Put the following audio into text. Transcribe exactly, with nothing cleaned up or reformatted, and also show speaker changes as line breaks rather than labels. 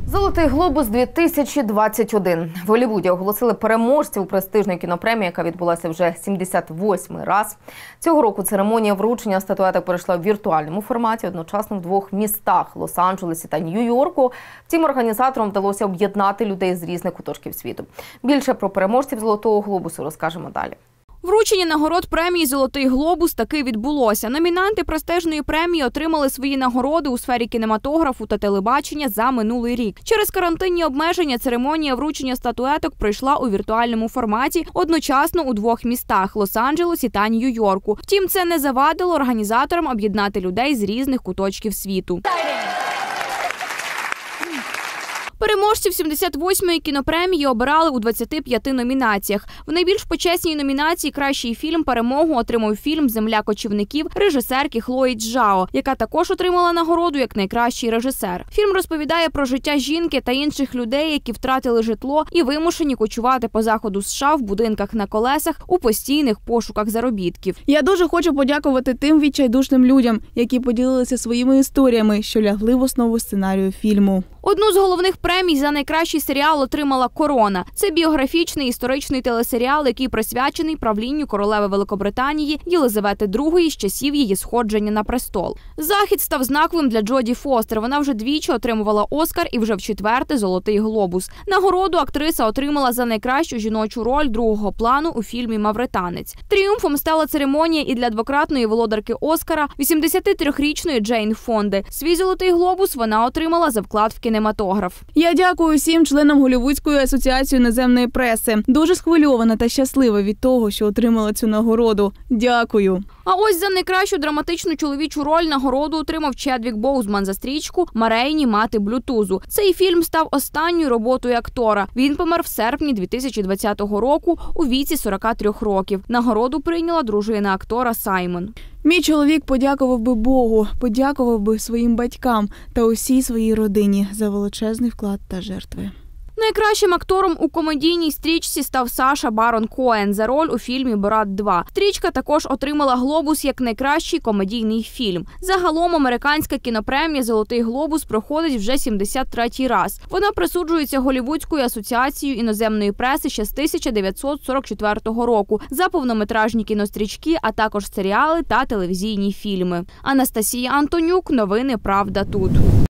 Золотий глобус дві тисячі двадцять один. В Голлівуді оголосили переможців престижної кінопремії, яка відбулася вже сімдесят восьмий раз. Цього року церемонія вручення статуеток пройшла в віртуальному форматі, одночасно в двох містах – Лос-Анджелесі та Нью-Йорку. Втім, організаторам вдалося об'єднати людей з різних куточків світу. Більше про переможців Золотого глобусу розкажемо далі.
Вручення нагород премії «Золотий глобус» таки відбулося. Номінанти престижної премії отримали свої нагороди у сфері кінематографу та телебачення за минулий рік. Через карантинні обмеження церемонія вручення статуеток пройшла у віртуальному форматі одночасно у двох містах – Лос-Анджелесі та Нью-Йорку. Втім, це не завадило організаторам об'єднати людей з різних куточків світу. Переможців сімдесят восьмої кінопремії обирали у двадцяти п'яти номінаціях. В найбільш почесній номінації «Кращий фільм» перемогу отримав фільм «Земля кочівників» режисерки Хлої Чжао, яка також отримала нагороду як найкращий режисер. Фільм розповідає про життя жінки та інших людей, які втратили житло і вимушені кочувати по заходу США в будинках на колесах у постійних пошуках заробітків.
Я дуже хочу подякувати тим відчайдушним людям, які поділилися своїми історіями, що лягли в основу сценарію фільму.
Одну з головних премій за найкращий серіал отримала «Корона». Це біографічний історичний телесеріал, який присвячений правлінню королеви Великобританії Єлизавети другої з часів її сходження на престол. Захід став знаковим для Джоді Фостер. Вона вже двічі отримувала «Оскар» і вже вчетверте «Золотий глобус». Нагороду актриса отримала за найкращу жіночу роль другого плану у фільмі «Мавританець». Тріумфом стала церемонія і для двократної володарки «Оскара» вісімдесятитрирічної Джейн Фонди. Свій «Золотий глобус» вона отримала за вклад в кінематограф.
Я дякую всім членам Голлівудської асоціації іноземної преси. Дуже схвильована та щаслива від того, що отримала цю нагороду. Дякую.
А ось за найкращу драматичну чоловічу роль нагороду отримав Чедвік Боузман за стрічку «Ма Рейні, мати блютузу». Цей фільм став останньою роботою актора. Він помер в серпні дві тисячі двадцятого року у віці сорока трьох років. Нагороду прийняла дружина актора Саймон.
Мій чоловік подякував би Богу, подякував би своїм батькам та усій своїй родині за величезний вклад та жертви.
Найкращим актором у комедійній стрічці став Саша Барон Коен за роль у фільмі «Борат два». Стрічка також отримала глобус як найкращий комедійний фільм. Загалом американська кінопремія «Золотий глобус» проходить вже сімдесят третій раз. Вона присуджується Голлівудською асоціацією іноземної преси ще з тисяча дев'ятсот сорок четвертого року за повнометражні кінострічки, а також серіали та телевізійні фільми. Анастасія Антонюк. Новини «Правда тут».